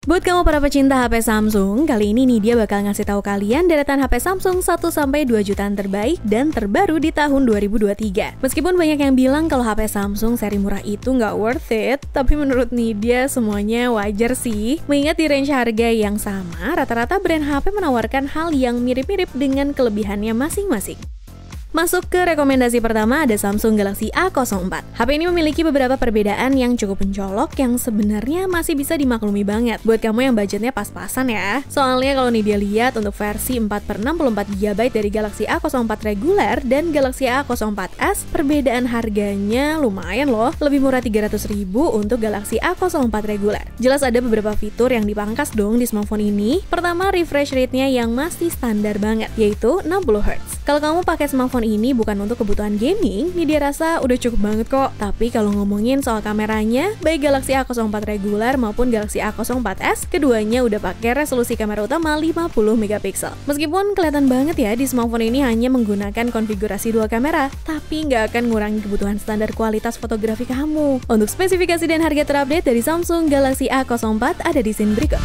Buat kamu para pecinta HP Samsung, kali ini nih dia bakal ngasih tahu kalian deretan HP Samsung 1-2 jutaan terbaik dan terbaru di tahun 2023. Meskipun banyak yang bilang kalau HP Samsung seri murah itu nggak worth it, tapi menurut Nidia semuanya wajar sih. Mengingat di range harga yang sama, rata-rata brand HP menawarkan hal yang mirip-mirip dengan kelebihannya masing-masing. Masuk ke rekomendasi pertama, ada Samsung Galaxy A04. HP ini memiliki beberapa perbedaan yang cukup mencolok yang sebenarnya masih bisa dimaklumi banget buat kamu yang budgetnya pas-pasan ya. Soalnya kalau nih dia lihat untuk versi 4/64GB dari Galaxy A04 reguler dan Galaxy A04s, perbedaan harganya lumayan loh, lebih murah 300.000 untuk Galaxy A04 reguler. Jelas ada beberapa fitur yang dipangkas dong di smartphone ini. Pertama, refresh rate-nya yang masih standar banget, yaitu 60Hz. Kalau kamu pakai smartphone ini bukan untuk kebutuhan gaming, nih dia rasa udah cukup banget kok. Tapi kalau ngomongin soal kameranya, baik Galaxy A04 reguler maupun Galaxy A04s, keduanya udah pakai resolusi kamera utama 50MP. Meskipun kelihatan banget ya di smartphone ini hanya menggunakan konfigurasi dual kamera, tapi nggak akan ngurangi kebutuhan standar kualitas fotografi kamu. Untuk spesifikasi dan harga terupdate dari Samsung Galaxy A04 ada di scene berikut.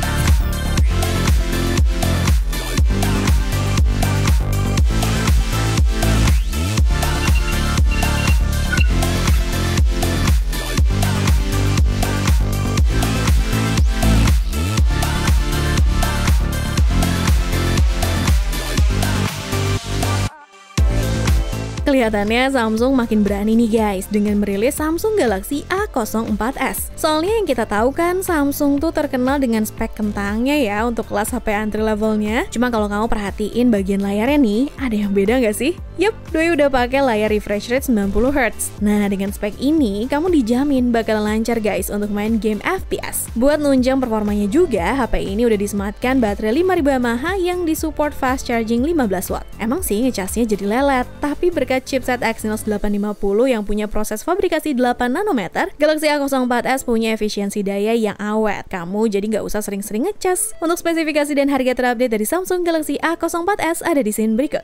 Kelihatannya Samsung makin berani nih guys dengan merilis Samsung Galaxy A04s. Soalnya yang kita tahu kan Samsung tuh terkenal dengan spek kentangnya ya untuk kelas HP entry levelnya. Cuma kalau kamu perhatiin bagian layarnya nih, ada yang beda nggak sih? Yup, doi udah pakai layar refresh rate 90Hz. Nah, dengan spek ini kamu dijamin bakal lancar guys untuk main game FPS. Buat nunjang performanya juga, HP ini udah disematkan baterai 5000 mAh yang disupport fast charging 15W. Emang sih ngecasnya jadi lelet, tapi berkat chipset Exynos 850 yang punya proses fabrikasi 8 nanometer, Galaxy A04s punya efisiensi daya yang awet. Kamu jadi nggak usah sering-sering ngecas. Untuk spesifikasi dan harga terupdate dari Samsung Galaxy A04s ada di scene berikut.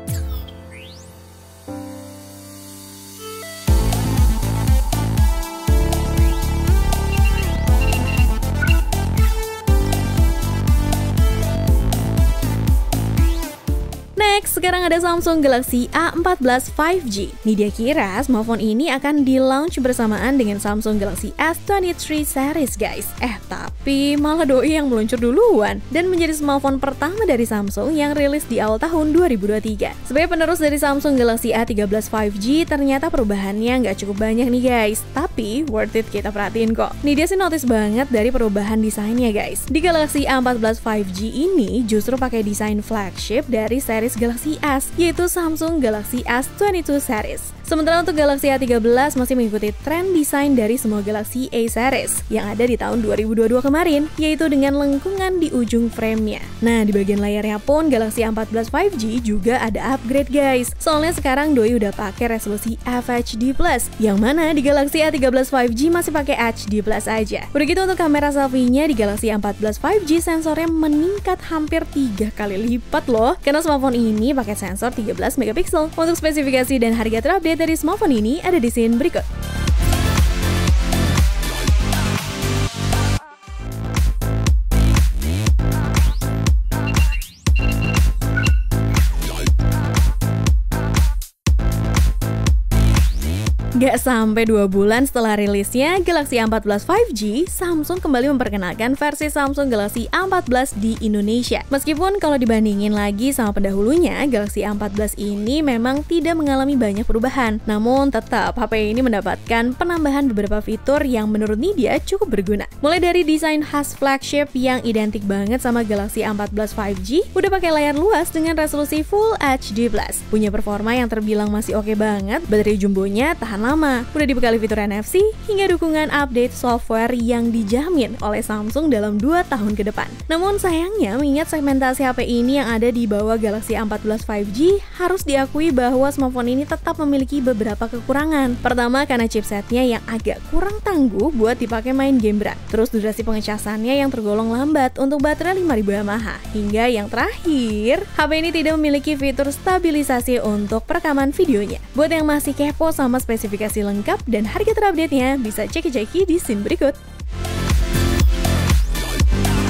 Sekarang ada Samsung Galaxy A14 5G. Nih dia kira smartphone ini akan di-launch bersamaan dengan Samsung Galaxy S23 series guys. Tapi malah doi yang meluncur duluan dan menjadi smartphone pertama dari Samsung yang rilis di awal tahun 2023. Sebagai penerus dari Samsung Galaxy A13 5G, ternyata perubahannya nggak cukup banyak nih guys. Tapi worth it kita perhatiin kok. Nih dia sih notice banget dari perubahan desainnya guys. Di Galaxy A14 5G ini justru pakai desain flagship dari series Galaxy S, yaitu Samsung Galaxy S22 series. Sementara untuk Galaxy A13 masih mengikuti tren desain dari semua Galaxy A series yang ada di tahun 2022 kemarin, yaitu dengan lengkungan di ujung frame-nya. Nah, di bagian layarnya pun Galaxy A14 5G juga ada upgrade guys. Soalnya sekarang doi udah pakai resolusi FHD+, yang mana di Galaxy A13 5G masih pakai HD+ aja. Begitu untuk kamera selfie-nya di Galaxy A14 5G sensornya meningkat hampir 3 kali lipat loh, karena smartphone ini pakai sensor 13MP. Untuk spesifikasi dan harga terupdate dari smartphone ini ada di scene berikut. Gak sampai 2 bulan setelah rilisnya Galaxy A14 5G, Samsung kembali memperkenalkan versi Samsung Galaxy A14 di Indonesia. Meskipun kalau dibandingin lagi sama pendahulunya, Galaxy A14 ini memang tidak mengalami banyak perubahan. Namun tetap HP ini mendapatkan penambahan beberapa fitur yang menurut Nidia cukup berguna. Mulai dari desain khas flagship yang identik banget sama Galaxy A14 5G, udah pakai layar luas dengan resolusi Full HD+. Punya performa yang terbilang masih oke banget, baterai jumbonya tahan lama, udah dibekali fitur NFC hingga dukungan update software yang dijamin oleh Samsung dalam 2 tahun ke depan. Namun sayangnya mengingat segmentasi HP ini yang ada di bawah Galaxy A14 5G, harus diakui bahwa smartphone ini tetap memiliki beberapa kekurangan. Pertama, karena chipsetnya yang agak kurang tangguh buat dipakai main game berat. Terus durasi pengecasannya yang tergolong lambat untuk baterai 5000 mAh. Hingga yang terakhir, HP ini tidak memiliki fitur stabilisasi untuk perekaman videonya. Buat yang masih kepo sama spesifikasi lengkap dan harga terupdate-nya, bisa cek-ceki di scene berikut.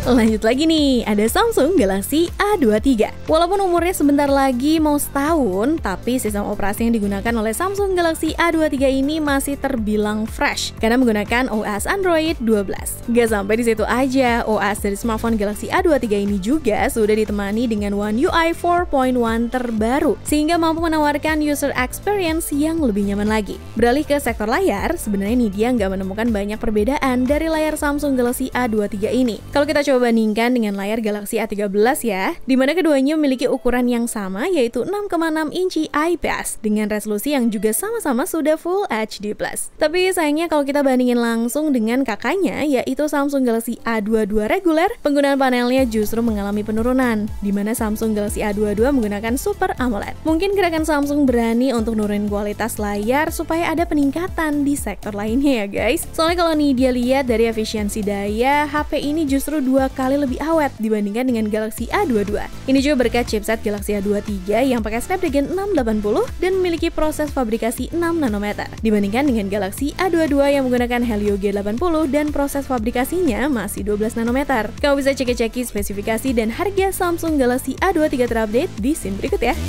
Lanjut lagi nih, ada Samsung Galaxy A23. Walaupun umurnya sebentar lagi mau setahun, tapi sistem operasi yang digunakan oleh Samsung Galaxy A23 ini masih terbilang fresh karena menggunakan OS Android 12. Gak sampai di situ aja, OS dari smartphone Galaxy A23 ini juga sudah ditemani dengan One UI 4.1 terbaru, sehingga mampu menawarkan user experience yang lebih nyaman lagi. Beralih ke sektor layar, sebenarnya nih dia nggak menemukan banyak perbedaan dari layar Samsung Galaxy A23 ini. Kalau kita coba bandingkan dengan layar Galaxy A13 ya, di mana keduanya memiliki ukuran yang sama, yaitu 6,6 inci IPS dengan resolusi yang juga sama-sama sudah Full HD+. Tapi sayangnya kalau kita bandingin langsung dengan kakaknya, yaitu Samsung Galaxy A22 reguler, penggunaan panelnya justru mengalami penurunan, di mana Samsung Galaxy A22 menggunakan Super AMOLED. Mungkin gerakan Samsung berani untuk nurunin kualitas layar supaya ada peningkatan di sektor lainnya ya guys. Soalnya kalau nih dia lihat dari efisiensi daya, HP ini justru 2 kali lebih awet dibandingkan dengan Galaxy A22. Ini juga berkat chipset Galaxy A23 yang pakai Snapdragon 680 dan memiliki proses fabrikasi 6 nanometer dibandingkan dengan Galaxy A22 yang menggunakan Helio G80 dan proses fabrikasinya masih 12 nanometer. Kamu bisa cek-ceki spesifikasi dan harga Samsung Galaxy A23 terupdate di scene berikut ya.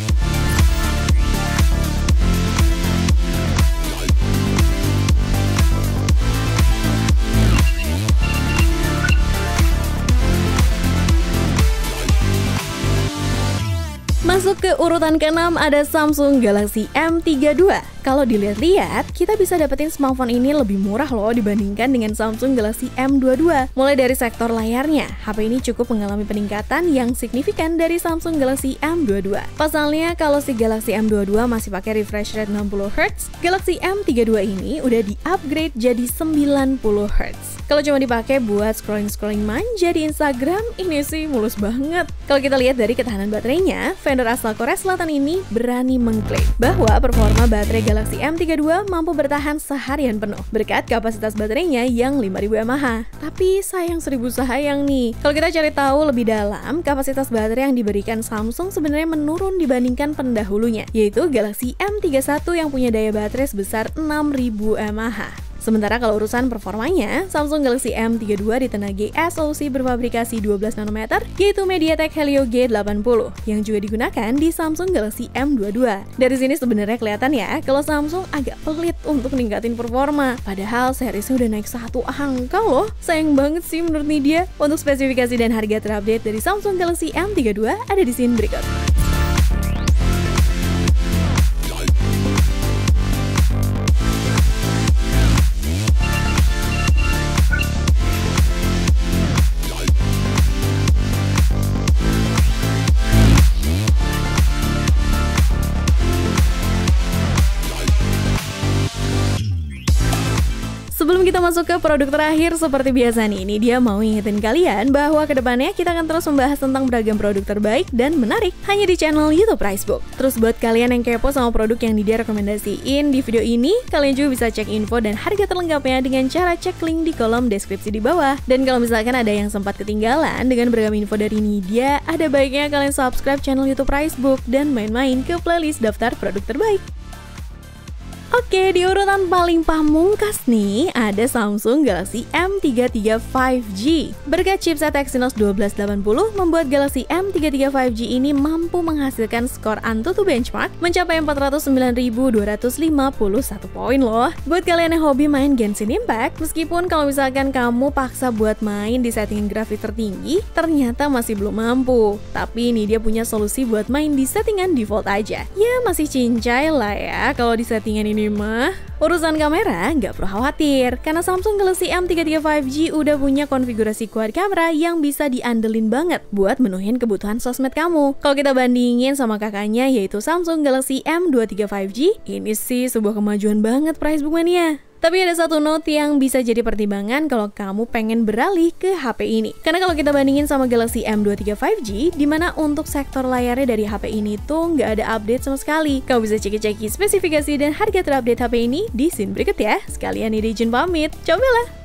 Masuk ke urutan ke-6 ada Samsung Galaxy M32. Kalau dilihat-lihat, kita bisa dapetin smartphone ini lebih murah loh dibandingkan dengan Samsung Galaxy M22. Mulai dari sektor layarnya, HP ini cukup mengalami peningkatan yang signifikan dari Samsung Galaxy M22. Pasalnya, kalau si Galaxy M22 masih pakai refresh rate 60Hz, Galaxy M32 ini udah di-upgrade jadi 90Hz. Kalau cuma dipakai buat scrolling-scrolling manja di Instagram, ini sih mulus banget. Kalau kita lihat dari ketahanan baterainya, vendor asal Korea Selatan ini berani mengklaim bahwa performa baterai Galaxy M32 mampu bertahan seharian penuh berkat kapasitas baterainya yang 5000 mAh. Tapi sayang 1000 sayang nih. Kalau kita cari tahu lebih dalam, kapasitas baterai yang diberikan Samsung sebenarnya menurun dibandingkan pendahulunya, yaitu Galaxy M31 yang punya daya baterai sebesar 6000 mAh. Sementara kalau urusan performanya, Samsung Galaxy M32 ditenagai SoC berfabrikasi 12 nanometer, yaitu MediaTek Helio G80, yang juga digunakan di Samsung Galaxy M22. Dari sini sebenarnya kelihatan ya, kalau Samsung agak pelit untuk ningkatin performa. Padahal seriesnya udah naik 1 angka loh. Sayang banget sih menurut media. Untuk spesifikasi dan harga terupdate dari Samsung Galaxy M32 ada di scene berikut. Sebelum kita masuk ke produk terakhir, seperti biasa nih, ini dia mau ingetin kalian bahwa kedepannya kita akan terus membahas tentang beragam produk terbaik dan menarik hanya di channel YouTube Pricebook. Terus buat kalian yang kepo sama produk yang dia rekomendasiin di video ini, kalian juga bisa cek info dan harga terlengkapnya dengan cara cek link di kolom deskripsi di bawah. Dan kalau misalkan ada yang sempat ketinggalan dengan beragam info dari Nidia, ada baiknya kalian subscribe channel YouTube Pricebook dan main-main ke playlist daftar produk terbaik. Oke, di urutan paling pamungkas nih, ada Samsung Galaxy M33 5G. Berkat chipset Exynos 1280, membuat Galaxy M33 5G ini mampu menghasilkan skor AnTuTu benchmark mencapai 409.251 poin loh. Buat kalian yang hobi main Genshin Impact, meskipun kalau misalkan kamu paksa buat main di settingan grafik tertinggi, ternyata masih belum mampu. Tapi ini dia punya solusi buat main di settingan default aja. Ya masih cincai lah ya kalau di settingan ini mah. Urusan kamera nggak perlu khawatir, karena Samsung Galaxy M33 5G udah punya konfigurasi quad kamera yang bisa diandelin banget buat menuhin kebutuhan sosmed kamu. Kalau kita bandingin sama kakaknya yaitu Samsung Galaxy M23 5G, ini sih sebuah kemajuan banget Pricebook Mania. Tapi ada satu note yang bisa jadi pertimbangan kalau kamu pengen beralih ke HP ini. Karena kalau kita bandingin sama Galaxy M23 5G, dimana untuk sektor layarnya dari HP ini tuh nggak ada update sama sekali. Kamu bisa cek-ceki spesifikasi dan harga terupdate HP ini di scene berikut ya. Sekalian ini izin pamit, cobalah!